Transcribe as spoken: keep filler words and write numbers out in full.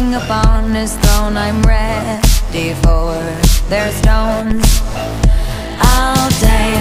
king upon his throne. I'm ready for their stones. I'll take